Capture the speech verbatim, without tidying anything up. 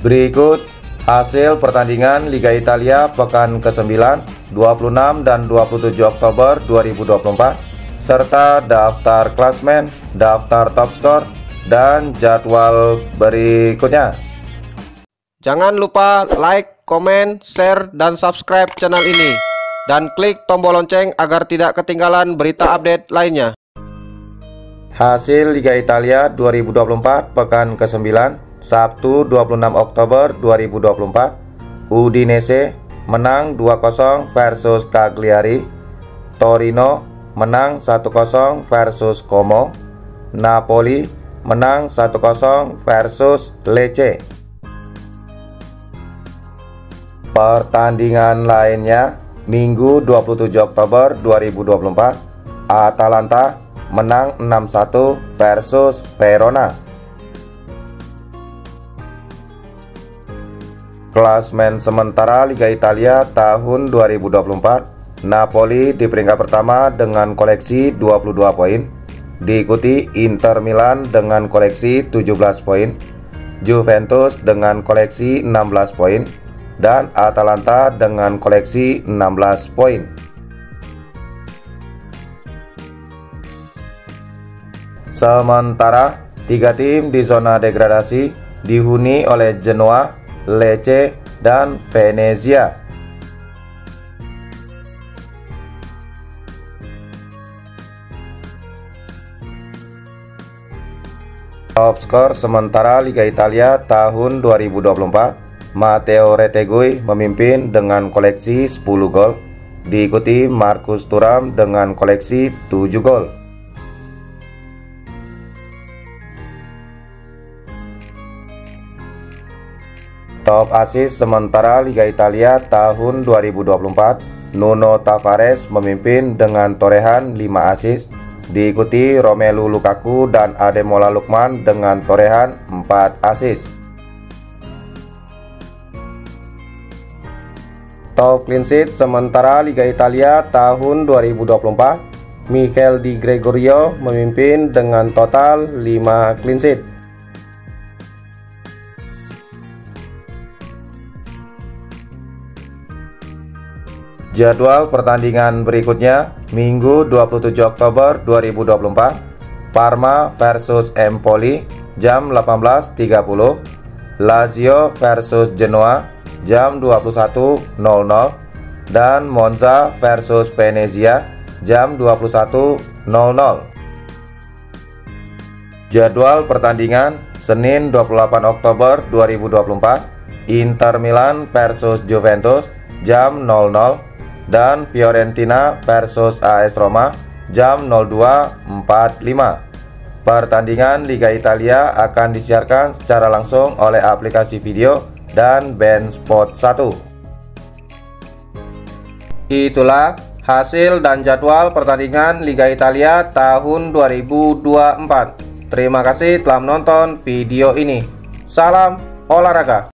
Berikut hasil pertandingan Liga Italia pekan kesembilan, dua puluh enam dan dua puluh tujuh Oktober dua ribu dua puluh empat, serta daftar klasmen, daftar top skor, dan jadwal berikutnya. Jangan lupa like, komen, share, dan subscribe channel ini, dan klik tombol lonceng agar tidak ketinggalan berita update lainnya. Hasil Liga Italia dua ribu dua puluh empat pekan kesembilan, Sabtu dua puluh enam Oktober dua ribu dua puluh empat. Udinese menang dua kosong versus Cagliari. Torino menang satu kosong versus Como. Napoli menang satu kosong versus Lecce. Pertandingan lainnya Minggu dua puluh tujuh Oktober dua ribu dua puluh empat, Atalanta menang enam satu versus Verona. Klasmen sementara Liga Italia tahun dua ribu dua puluh empat, Napoli di peringkat pertama dengan koleksi dua puluh dua poin, diikuti Inter Milan dengan koleksi tujuh belas poin, Juventus dengan koleksi enam belas poin, dan Atalanta dengan koleksi enam belas poin. Sementara tiga tim di zona degradasi dihuni oleh Genoa, Lecce, dan Venezia. Top skor sementara Liga Italia tahun dua ribu dua puluh empat, Matteo Retegui memimpin dengan koleksi sepuluh gol, diikuti Marcus Thuram dengan koleksi tujuh gol. Top assist sementara Liga Italia tahun dua ribu dua puluh empat, Nuno Tavares memimpin dengan torehan lima assist, diikuti Romelu Lukaku dan Ademola Lookman dengan torehan empat assist. Top clean sheet sementara Liga Italia tahun dua ribu dua puluh empat, Michel Di Gregorio memimpin dengan total lima clean sheet. Jadwal pertandingan berikutnya Minggu dua puluh tujuh Oktober dua ribu dua puluh empat, Parma versus Empoli jam delapan belas tiga puluh, Lazio versus Genoa jam dua puluh satu nol nol, dan Monza versus Venezia jam dua puluh satu nol nol. Jadwal pertandingan Senin dua puluh delapan Oktober dua ribu dua puluh empat, Inter Milan versus Juventus jam nol nol, dan Fiorentina versus A S Roma jam nol dua empat lima. Pertandingan Liga Italia akan disiarkan secara langsung oleh aplikasi video dan Ben Sport satu. Itulah hasil dan jadwal pertandingan Liga Italia tahun dua ribu dua puluh empat. Terima kasih telah menonton video ini. Salam olahraga.